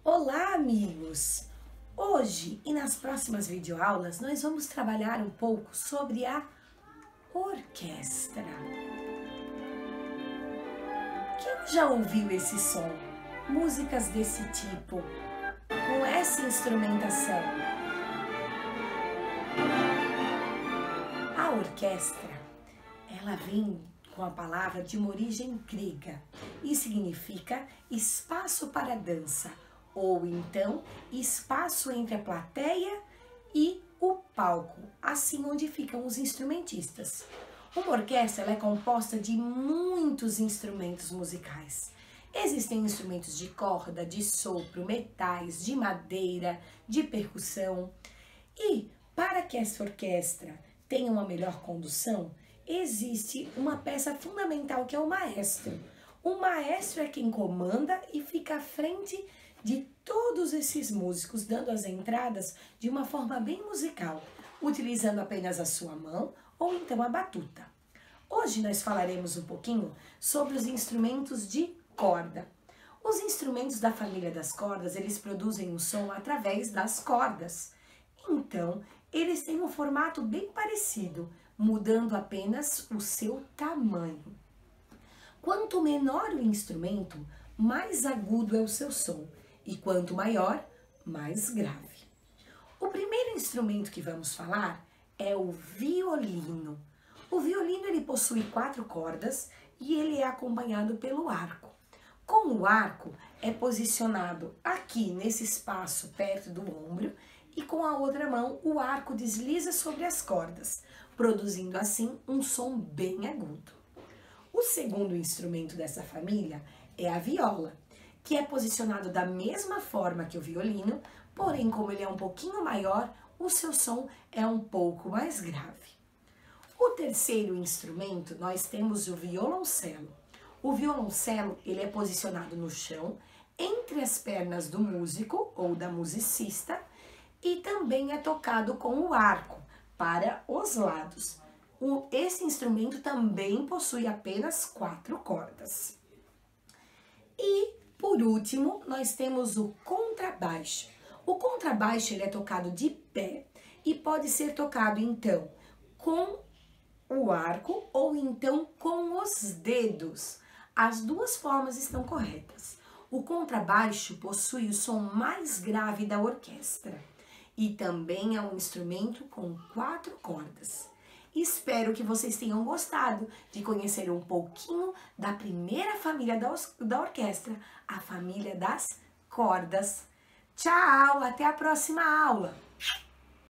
Olá, amigos! Hoje e nas próximas videoaulas nós vamos trabalhar um pouco sobre a orquestra. Quem já ouviu esse som? Músicas desse tipo, com essa instrumentação? A orquestra, ela vem com a palavra de uma origem grega e significa espaço para dança, ou então espaço entre a plateia e o palco, assim onde ficam os instrumentistas. Uma orquestra ela é composta de muitos instrumentos musicais. Existem instrumentos de corda, de sopro, metais, de madeira, de percussão. E para que essa orquestra tenha uma melhor condução, existe uma peça fundamental que é o maestro. O maestro é quem comanda e fica à frente de todos esses músicos, dando as entradas de uma forma bem musical, utilizando apenas a sua mão ou então a batuta. Hoje nós falaremos um pouquinho sobre os instrumentos de corda. Os instrumentos da família das cordas, eles produzem um som através das cordas. Então, eles têm um formato bem parecido, mudando apenas o seu tamanho. Quanto menor o instrumento, mais agudo é o seu som, e quanto maior, mais grave. O primeiro instrumento que vamos falar é o violino. O violino ele possui 4 cordas e ele é acompanhado pelo arco. Com o arco é posicionado aqui nesse espaço perto do ombro e com a outra mão o arco desliza sobre as cordas, produzindo assim um som bem agudo. O segundo instrumento dessa família é a viola, que é posicionado da mesma forma que o violino, porém como ele é um pouquinho maior, o seu som é um pouco mais grave. O terceiro instrumento nós temos o violoncelo. O violoncelo ele é posicionado no chão, entre as pernas do músico ou da musicista, e também é tocado com o arco para os lados. Esse instrumento também possui apenas 4 cordas. E, por último, nós temos o contrabaixo. O contrabaixo ele é tocado de pé e pode ser tocado, então, com o arco ou então com os dedos. As duas formas estão corretas. O contrabaixo possui o som mais grave da orquestra e também é um instrumento com 4 cordas. Espero que vocês tenham gostado de conhecer um pouquinho da primeira família da orquestra, a família das cordas. Tchau, até a próxima aula!